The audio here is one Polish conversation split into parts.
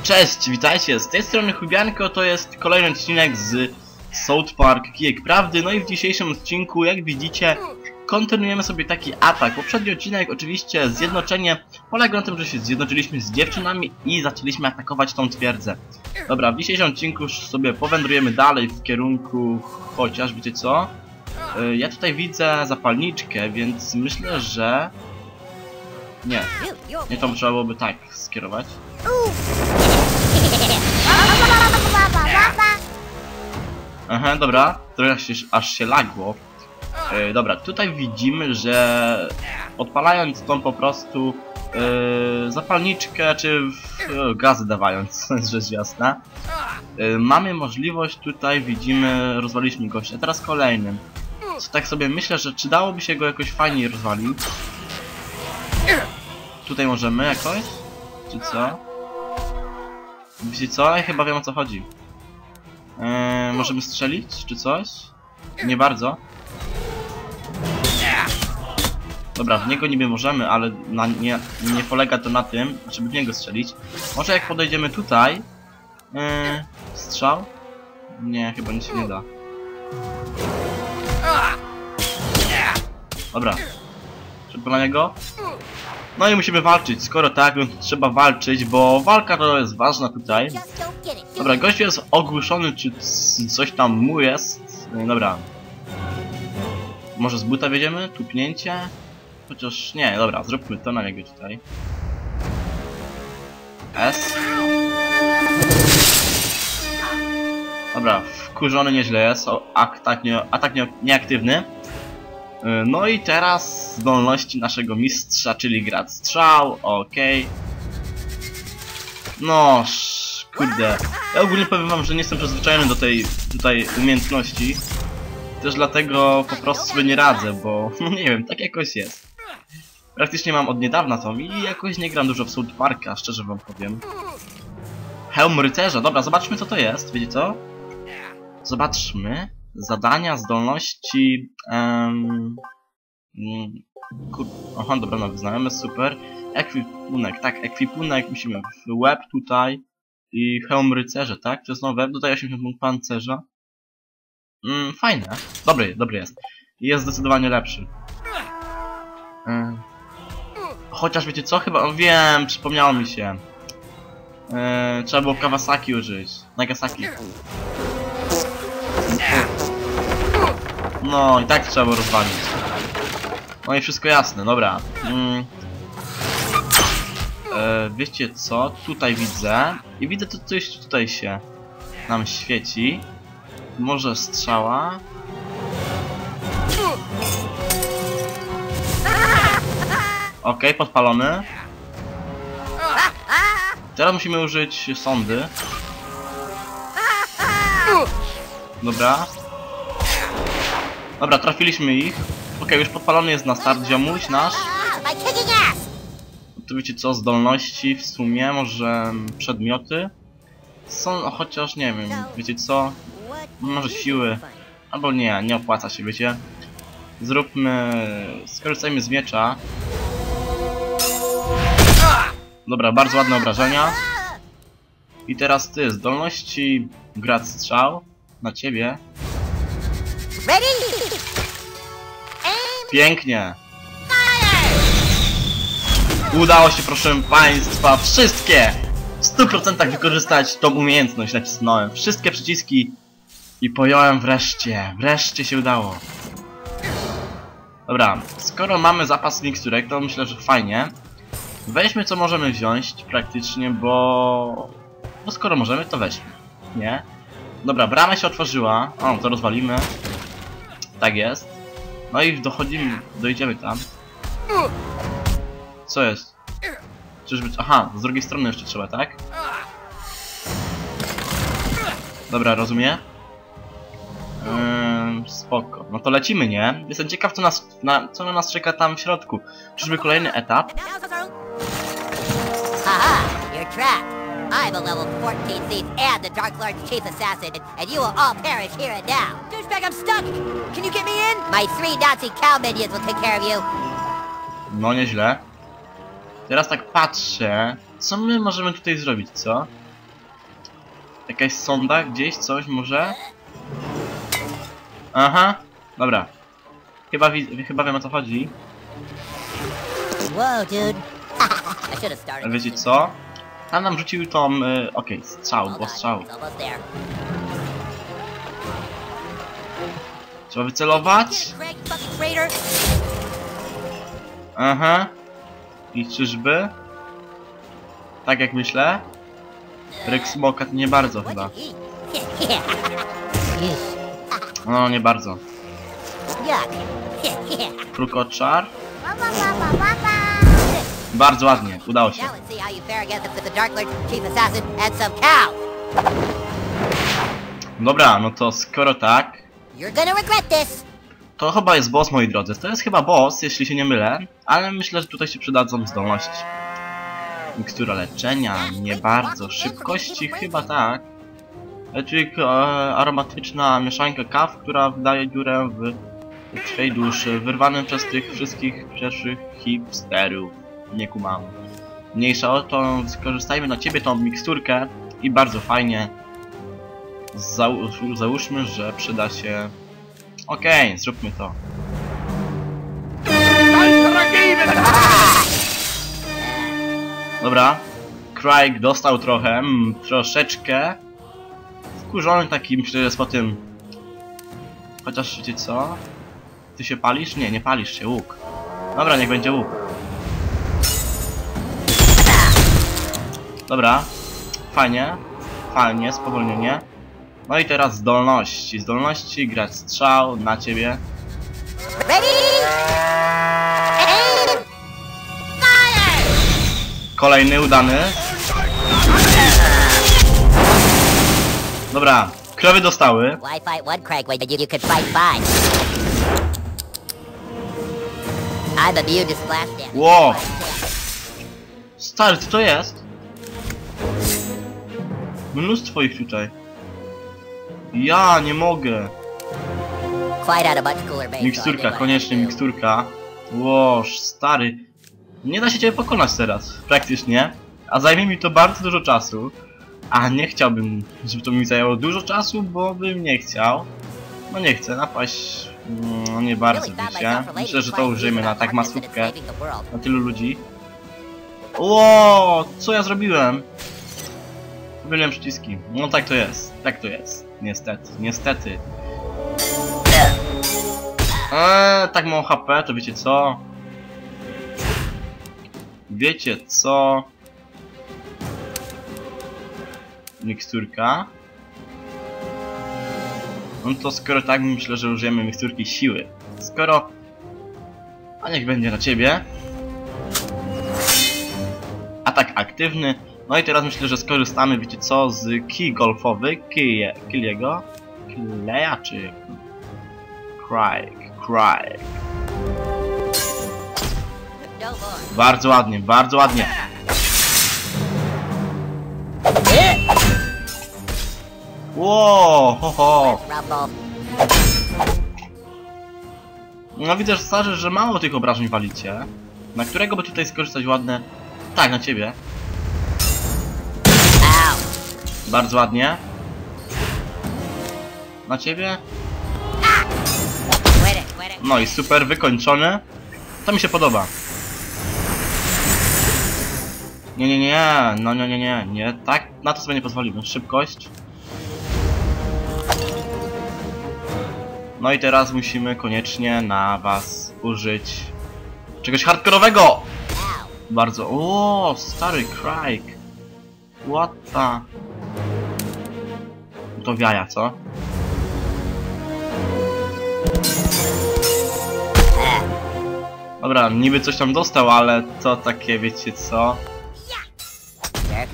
Cześć, witajcie, z tej strony Chubianko, to jest kolejny odcinek z South Park Kijek Prawdy. No i w dzisiejszym odcinku, jak widzicie, kontynuujemy sobie taki atak. Poprzedni odcinek, oczywiście, zjednoczenie polega na tym, że się zjednoczyliśmy z dziewczynami i zaczęliśmy atakować tą twierdzę. Dobra, w dzisiejszym odcinku sobie powędrujemy dalej w kierunku, chociaż, wiecie co? Ja tutaj widzę zapalniczkę, więc myślę, że... Nie, to trzeba byłoby tak skierować. Aha, dobra, trochę aż się lagło. Dobra, tutaj widzimy, że odpalając tą po prostu zapalniczkę, czy gazy dawając, rzecz jasna, mamy możliwość, tutaj widzimy, rozwaliliśmy gościa. Teraz kolejnym. Co tak sobie myślę, że czy dałoby się go jakoś fajniej rozwalić? Tutaj możemy jakoś? Czy co? Wiecie co? Ja chyba wiem, o co chodzi. Możemy strzelić, czy coś? Nie bardzo. Dobra, w niego niby możemy, ale nie polega to na tym, żeby w niego strzelić. Może jak podejdziemy tutaj... strzał? Nie, chyba nic się nie da. Dobra. Szybko na niego. No i musimy walczyć, skoro tak, no to trzeba walczyć, bo walka to jest ważna tutaj. Dobra, gościu jest ogłuszony, czy coś tam mu jest. Dobra. Może z buta wiedziemy? Tupnięcie? Chociaż nie, dobra, zróbmy to na niego tutaj. S. Dobra, wkurzony nieźle jest, atak nieaktywny. No i teraz zdolności naszego mistrza, czyli grad strzał, okej. No, kurde. Ja ogólnie powiem wam, że nie jestem przyzwyczajony do tej tutaj umiejętności. Też dlatego po prostu sobie nie radzę, bo no nie wiem, tak jakoś jest. Praktycznie mam od niedawna to i jakoś nie gram dużo w South Parka, szczerze wam powiem. Hełm rycerza, dobra, zobaczmy co to jest, wiecie co? Zobaczmy. Zadania, zdolności... Aha, dobra, no wyznajemy, super. Ekwipunek, tak, ekwipunek musimy w łeb tutaj. I hełm rycerza, tak? To jest nowe, dodaje 80 punktów pancerza. Fajne, dobry jest. Jest zdecydowanie lepszy. Chociaż wiecie co, chyba, wiem, przypomniało mi się. Trzeba było Kawasaki użyć. Nagasaki. No i tak trzeba było rozwalić. No i wszystko jasne, dobra. Wiecie co? Tutaj widzę. I widzę to coś tutaj się nam świeci. Może strzała. Okej, podpalony. Teraz musimy użyć sondy. Dobra. Dobra, trafiliśmy ich. Okej, już podpalony jest na start ziomuś nasz. Tu wiecie co, zdolności w sumie, może przedmioty. Są, chociaż nie wiem, wiecie co, może siły. Albo nie opłaca się, wiecie. Zróbmy, skorzystajmy z miecza. Dobra, bardzo ładne obrażenia. I teraz ty, zdolności, grad strzał. Na ciebie. Pięknie. Udało się, proszę państwa, wszystkie w 100% wykorzystać tą umiejętność. Nacisnąłem wszystkie przyciski i pojąłem wreszcie się udało. Dobra, skoro mamy zapas miksturek, to myślę, że fajnie. Weźmy co możemy wziąć praktycznie, bo skoro możemy, to weźmy, nie? Dobra, brama się otworzyła. O, to rozwalimy. Tak jest. No i dojdziemy tam. Co jest? Czyżby... Aha, z drugiej strony jeszcze trzeba, tak? Dobra, rozumiem. Spoko. No to lecimy, nie? Jestem ciekaw, co na nas czeka tam w środku. Czyżby kolejny etap? Haha, you're trapped. I'm a level 14 thief and the Dark Lord's chief assassin, and you will all perish here and now. Douchebag, I'm stuck! Can you get me in? My 3 Nazi cow minions will take care of you. No nieźle. Teraz tak patrzę, co my możemy tutaj zrobić, co? Jakaś sonda gdzieś, coś może? Aha, dobra. Chyba wiem o co chodzi. Whoa, dude. I should have started. Wiecie co? Tam nam rzucił tą... okej, strzał, Hold bo on, strzał. it's almost there. Trzeba wycelować. Craig, fucking traitor. Aha. I czyżby? Tak jak myślę? Ryk smoka to nie bardzo What chyba. you eat? Yeesh. No, nie bardzo. Yuck. Krukoczar. Bardzo ładnie, udało się. Now let's see how you fare against the Dark Lord, Chief Assassin, and some cows. Dobra, no to skoro tak, You're gonna regret this. to chyba jest boss, moi drodzy. To jest chyba boss, jeśli się nie mylę, ale myślę, że tutaj się przydadzą zdolności. Mikstura leczenia, nie bardzo. Szybkości chyba tak. Czyli aromatyczna mieszanka kaw, która wydaje dziurę w twej duszy, wyrwanym przez tych wszystkich pierwszych hipsterów. Nie kumam. Mniejsza o to, skorzystajmy na ciebie tą miksturkę i bardzo fajnie. Załóżmy, że przyda się. Okej, zróbmy to. Dobra. Craig dostał trochę, troszeczkę. Wkurzony taki, myślę, że jest po tym. Chociaż wiecie co? Ty się palisz? Nie, nie palisz się, łuk. Dobra, niech będzie łuk. Dobra. Fajnie. Fajnie, spowolnienie. No i teraz zdolności. Zdolności, grać strzał na ciebie. Ready? Aim! Fire! Kolejny udany. Dobra, krowy dostały. Why fight one Craig when you could fight five? I'm immune to splash damage. Wow. Stary, co to jest? Mnóstwo ich tutaj. Ja nie mogę. Quite out a much cooler base. Miksturka, koniecznie miksturka. Łoż, stary. Nie da się ciebie pokonać teraz, praktycznie. A zajmie mi to bardzo dużo czasu. A nie chciałbym, żeby to mi zajęło dużo czasu, bo bym nie chciał. No nie chcę napaść. No nie bardzo, wiecie. Myślę, że to użyjemy na tak masówkę. Na tylu ludzi. Ło, co ja zrobiłem? Pomyliłem przyciski. No tak to jest. Tak to jest. Niestety. Niestety. Tak mało HP, to wiecie co? Wiecie co? Miksturka. No to skoro tak, myślę, że użyjemy miksturki siły. Skoro... A niech będzie na ciebie. Atak aktywny. No i teraz myślę, że skorzystamy, wiecie co, z kij golfowy. Killiego. Killeya czy... Craig. No more. Bardzo ładnie, bardzo ładnie. Ło, ho, ho. Rumble. No widzę, starzy, że mało tych obrażeń walicie. Na którego by tutaj skorzystać ładne? Tak, na ciebie. Ow. Bardzo ładnie. Na ciebie. Quit it. No i super, wykończony. To mi się podoba. Nie, no nie, tak, na to sobie nie pozwolimy. Szybkość. No i teraz musimy koniecznie na was użyć czegoś hardkorowego. Ow. Bardzo, o, stary Craig. What the... To wiaja, co? Dobra, niby coś tam dostał, ale to takie, wiecie co? Jerk.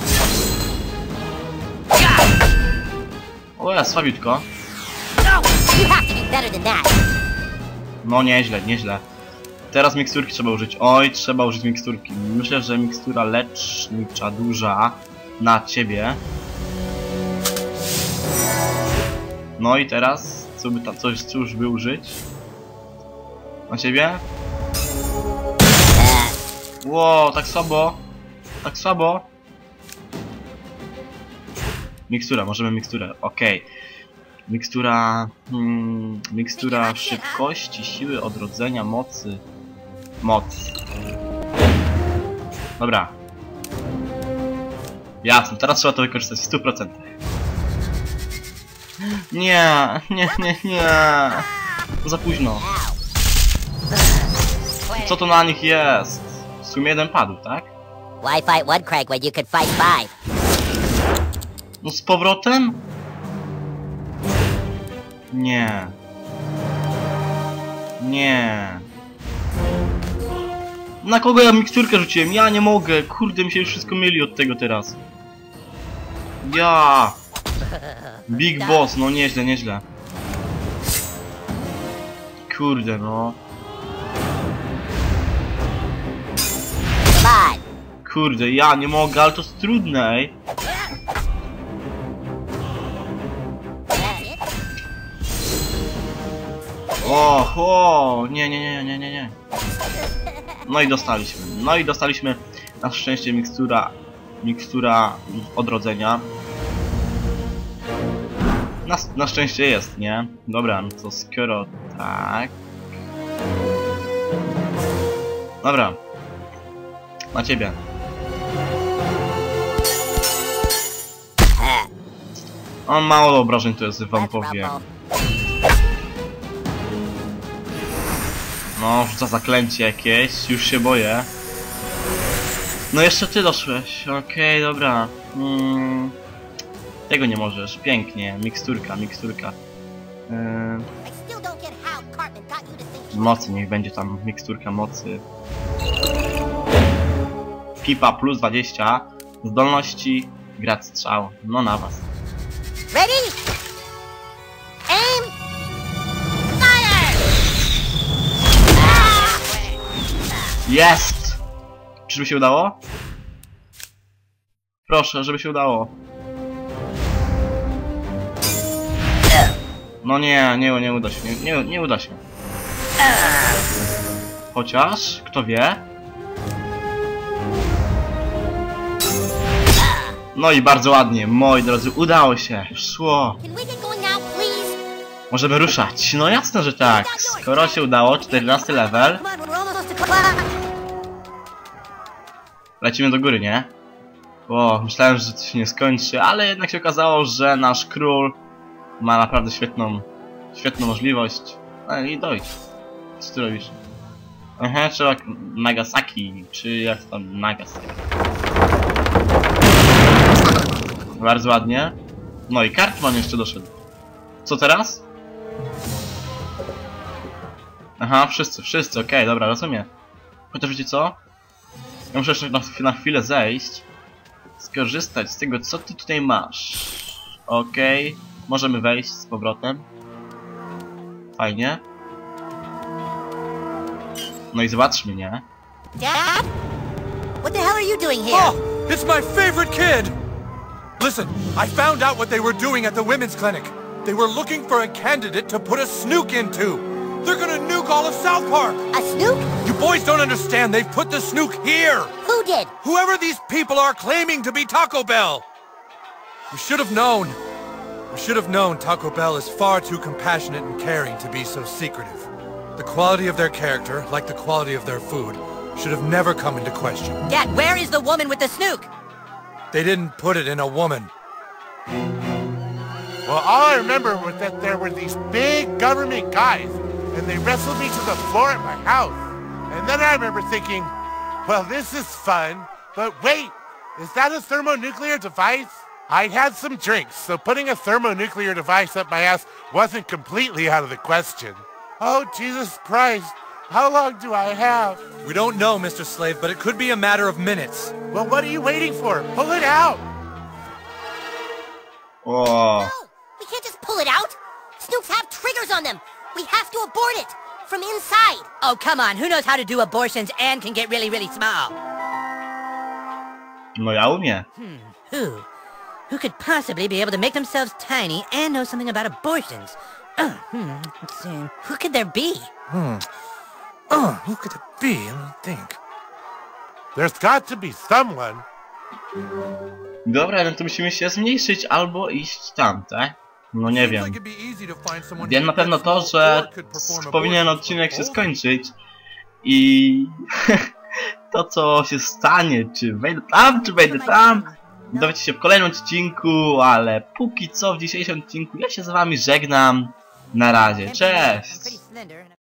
O, ja, słabiutko. No! You have to do better than that. No nieźle, nieźle. Teraz miksturki trzeba użyć. Oj, trzeba użyć miksturki. Myślę, że mikstura lecznicza duża na ciebie. No i teraz, co by tam, cóż by użyć? Na ciebie? Ło, tak słabo. Tak słabo. Mikstura, możemy miksturę, okej. Mikstura... mikstura szybkości, siły, odrodzenia, mocy. Moc. Dobra. Jasne, teraz trzeba to wykorzystać w 100%. Nie. Za późno. Co to na nich jest? W sumie jeden padł, tak? Why fight one crank when you could fight 5? No z powrotem? Nie. Na kogo ja miksturkę rzuciłem? Ja nie mogę. Kurde, mi się już wszystko myli od tego teraz. Ja. Big Boss, no nieźle. Kurde, no. Kurde, ja nie mogę, ale to jest trudne, ej. O, nie. No i dostaliśmy na szczęście mikstura odrodzenia. Na szczęście jest, nie? Dobra, no to skoro tak... Dobra. Na ciebie. On mało obrażeń to jest, wam powiem. No, rzuca zaklęcie jakieś, już się boję. No jeszcze ty doszłeś, okej, dobra. Tego nie możesz, pięknie, miksturka. Mocy, niech będzie tam miksturka mocy. Kipa plus 20, zdolności, grad strzał, no na was. Ready? Aim! Fire! Jest! Czyżby się udało? Proszę, żeby się udało. No nie uda się, nie uda się. Chociaż, kto wie? No i bardzo ładnie, moi drodzy, udało się, szło. Możemy ruszać, no jasne, że tak. Skoro się udało, 14 level. Lecimy do góry, nie? O, myślałem, że to się nie skończy, ale jednak się okazało, że nasz król ma naprawdę świetną możliwość. I dojdź. Co ty robisz? Aha, trzeba Nagasaki, czy jak tam Nagasaki. Bardzo ładnie. No i Cartman jeszcze doszedł. Co teraz? Aha, wszyscy, okej, dobra, rozumiem. Chociaż wiecie co? Ja muszę jeszcze na chwilę zejść. Skorzystać z tego, co ty tutaj masz. Okej, możemy wejść z powrotem. Fajnie. No i zobaczmy, nie? Dad? What the hell are you doing here? Oh, it's my favorite kid! Listen, I found out what they were doing at the women's clinic. They were looking for a candidate to put a snook into. They're gonna nuke all of South Park. A snook? You boys don't understand. They've put the snook here. Who did? Whoever these people are claiming to be Taco Bell. We should have known. We should have known Taco Bell is far too compassionate and caring to be so secretive. The quality of their character, like the quality of their food, should have never come into question. Dad, where is the woman with the snook? They didn't put it in a woman. Well, all I remember was that there were these big government guys, and they wrestled me to the floor at my house. And then I remember thinking, well, this is fun, but wait, is that a thermonuclear device? I'd had some drinks, so putting a thermonuclear device up my ass wasn't completely out of the question. Oh, Jesus Christ, how long do I have? We don't know, Mr. Slave, but it could be a matter of minutes. Well, what are you waiting for? Pull it out! O, No, we can't just pull it out. Snooks have triggers on them. We have to abort it from inside. Oh, come on. Who knows how to do abortions and can get really, really small? no ja umiem. Who could possibly be able to make themselves tiny and know something about abortions? Let's see. Who could there be? Who could it be? Let me think. There's got to be someone. Dobra, no to musimy się zmniejszyć albo iść tam, tak? No nie wiem. Wiem na pewno to, że powinien odcinek się skończyć i to co się stanie, czy wejdę tam, czy wejdę tam, dowiecie się w kolejnym odcinku, ale póki co w dzisiejszym odcinku ja się z wami żegnam. Na razie, cześć!